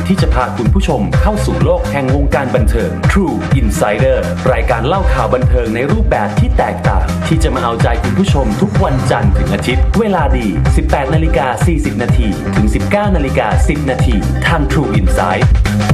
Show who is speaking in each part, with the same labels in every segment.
Speaker 1: ที่จะพาคุณผู้ชมเข้าสู่โลกแห่งวงการบันเทิง True Insider รายการเล่าข่าวบันเทิงในรูปแบบที่แตกต่างที่จะมาเอาใจคุณผู้ชมทุกวันจันทร์ถึงอาทิตย์เวลาดี 18:40 น.ถึง 19:10 น.ทาง True Insight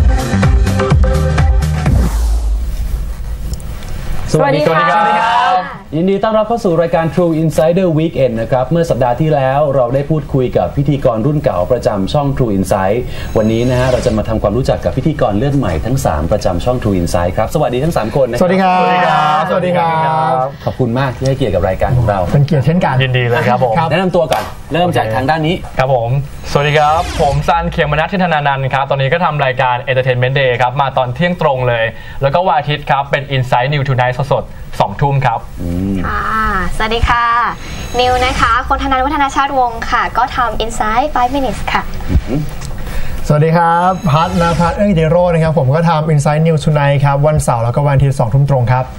Speaker 2: สวัสดีครับยินดีต้อนรับเข้าสู่รายการ True Insider Weekend นะครับเมื่อสัปดาห์ที่แล้วเราได้พูดคุยกับพิธีกรรุ่นเก่าประจำช่อง True Insight วันนี้นะฮะเราจะมาทำความรู้จักกับพิธีกรเลือดใหม่ทั้ง3ประจำช่อง True Insight ครับสวัสดีทั้ง3คนนะครับ
Speaker 3: สวัสดีครับสวัสดีครับ
Speaker 2: ขอบคุณมากที่ให้เกียรติกับรายการของเรา
Speaker 3: เป็นเกียรติเช่นกัน
Speaker 4: ยินดีเลยครับผม
Speaker 2: แนะนำตัวก่อนเริ่มจากทางด้านนี้
Speaker 4: ครับผมสวัสดีครับผมซันเขียมนัททินธนานันท์ครับตอนนี้ก็ทำรายการ Entertainment Day ครับมาตอนเที่ยงตรงเลยแล้วก็วันอาทิตย์ครับเป็น Insight New Tonight สด2 ทุ่มครับ
Speaker 5: สวัสดีค่ะนิวนะคะคนธนันท์วัฒนาชาติวงศ์ค่ะก็ทำ Insight 5 minutes ค่ะ
Speaker 3: สวัสดีครับพัฒนภัทรเดโรนะครับผมก็ทำ Insight New Tonight ครับวันเสาร์แล้วก็วันอาทิตย์2 ทุ่มตรงครับ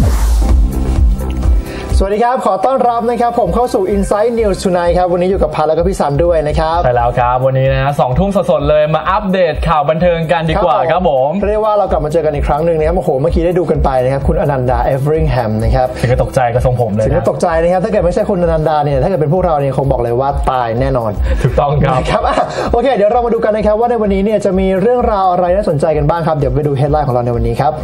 Speaker 3: สวัสดีครับขอต้อนรับนะครับผมเข้าสู่ Insight News Tonight ครับวันนี้อยู่กับพัทแล้วก็พี่สันด้วยนะครับ
Speaker 4: ใช่แล้วครับวันนี้นะ2 ทุ่มสดๆเลยมาอัปเดตข่าวบันเทิงกันดีกว่าครับผม
Speaker 3: เรียกว่าเรากลับมาเจอกันอีกครั้งหนึ่งนะครับโอ้โหเมื่อกี้ได้ดูกันไปนะครับคุณอนันดาเอเวอริงแฮมนะครับ
Speaker 4: ถึงก็ตกใจกับทรงผมเลย
Speaker 3: ถึงก็ตกใจนะครับถ้าเกิดไม่ใช่คุณอนันดาเนี่ยถ้าเกิดเป็นพวกเราเนี่ยคงบอกเลยว่าตายแน่นอน
Speaker 4: ถูกต้อง
Speaker 3: ครับโอเคเดี๋ยวเรามาดูกันนะครับว่าในวันนี้เนี่ยจะมีเรื่องราวอะไรน่าสนใจกันบ้างครับเดี๋ยวไปดูเฮดไลน์ของเราในวันนี้ครับ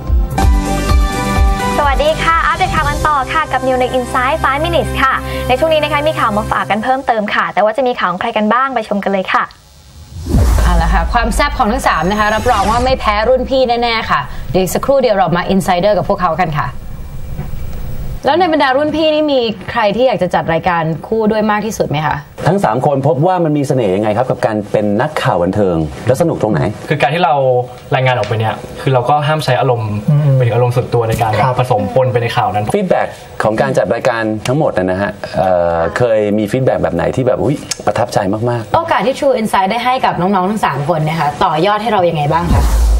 Speaker 5: สวัสดีค่ะอัปเดตข่าวกันต่อค่ะกับนิวใน Insight 5 minutes ค่ะในช่วงนี้นะคะมีข่าวมาฝากกันเพิ่มเติมค่ะแต่ว่าจะมีข่าวของใครกันบ้างไปชมกันเลยค่ะ
Speaker 6: เอาละค่ะความแซ่บของทั้ง3นะคะรับรองว่าไม่แพ้รุ่นพี่แน่ๆค่ะเดี๋ยวสักครู่เดียวเรามา Insider กับพวกเขากันค่ะแล้วในบรรดารุ่นพี่นี่มีใครที่อยากจะจัดรายการคู่ด้วยมากที่สุดไหมคะ
Speaker 2: ทั้ง3คนพบว่ามันมีเสน่ห์ยังไงครับกับการเป็นนักข่าวบันเทิงแล้วสนุกตรงไหน
Speaker 4: คือการที่เรารายงานออกไปเนี่ยคือเราก็ห้ามใช้อารมณ์เป็นอารมณ์ส่วนตัวในการผสมปนไปในข่าวนั้น
Speaker 2: ฟีดแบ็กของการจัดรายการทั้งหมดนะฮะเคยมีฟีดแบ็กแบบไหนที่แบบประทับใจมาก
Speaker 6: ๆโอกาสที่ True Insight ได้ให้กับน้องๆทั้ง3คนนะคะต่อยอดให้เรายังไงบ้างคะ